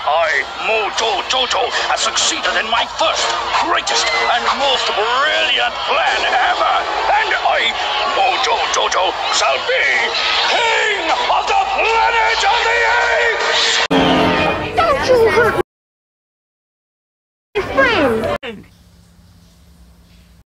I, Mojo Jojo, have succeeded in my first, greatest, and most brilliant plan ever. And I, Mojo Jojo, shall be king of the planet of the apes! Don't you hurt my friend!